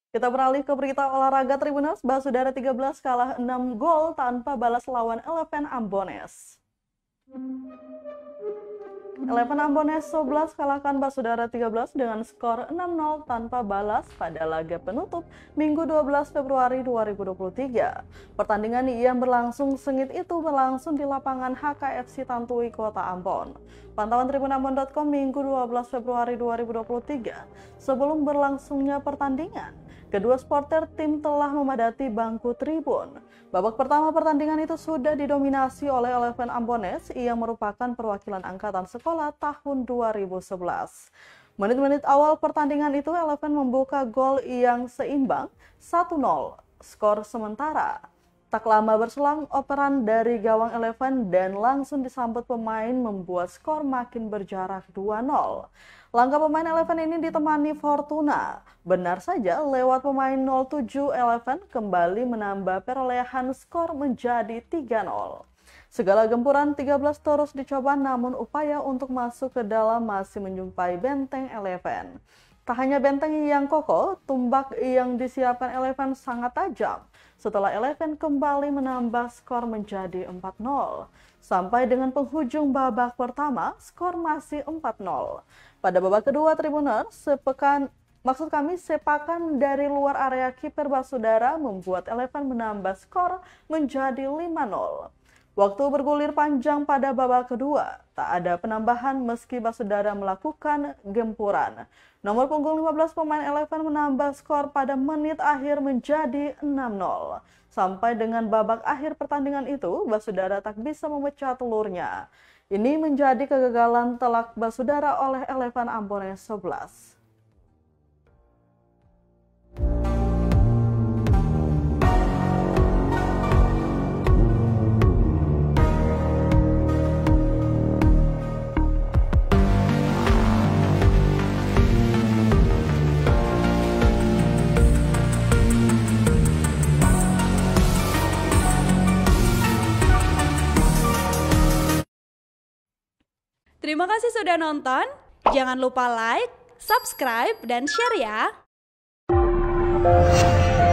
Kita beralih ke berita olahraga Tribuners. Basudara 13 kalah 6 gol tanpa balas lawan Eleven Ambones. Eleven Ambones 11 kalahkan Basudara 13 dengan skor 6-0 tanpa balas pada laga penutup Minggu 12 Februari 2023. Pertandingan yang berlangsung sengit itu berlangsung di lapangan HKFC Tantui, Kota Ambon. Pantauan tribunambon.com Minggu 12 Februari 2023. Sebelum berlangsungnya pertandingan, kedua supporter tim telah memadati bangku tribun. Babak pertama pertandingan itu sudah didominasi oleh Eleven Ambones yang merupakan perwakilan angkatan sekolah tahun 2011. Menit-menit awal pertandingan itu Eleven membuka gol yang seimbang 1-0 skor sementara. Tak lama berselang, operan dari gawang Eleven dan langsung disambut pemain membuat skor makin berjarak 2-0. Langkah pemain Eleven ini ditemani Fortuna. Benar saja, lewat pemain 07 Eleven kembali menambah perolehan skor menjadi 3-0. Segala gempuran 13 terus dicoba namun upaya untuk masuk ke dalam masih menjumpai benteng Eleven. Tak hanya benteng yang kokoh, tumbak yang disiapkan Eleven sangat tajam. Setelah Eleven kembali menambah skor menjadi 4-0. Sampai dengan penghujung babak pertama, skor masih 4-0. Pada babak kedua Tribuners, sepakan dari luar area kiper Basudara membuat Eleven menambah skor menjadi 5-0. Waktu bergulir panjang pada babak kedua, tak ada penambahan meski Basudara melakukan gempuran. Nomor punggung 15 pemain Eleven menambah skor pada menit akhir menjadi 6-0. Sampai dengan babak akhir pertandingan itu, Basudara tak bisa memecah telurnya. Ini menjadi kegagalan telak Basudara oleh Eleven Ambones 11. Terima kasih sudah nonton. Jangan lupa like, subscribe, dan share ya.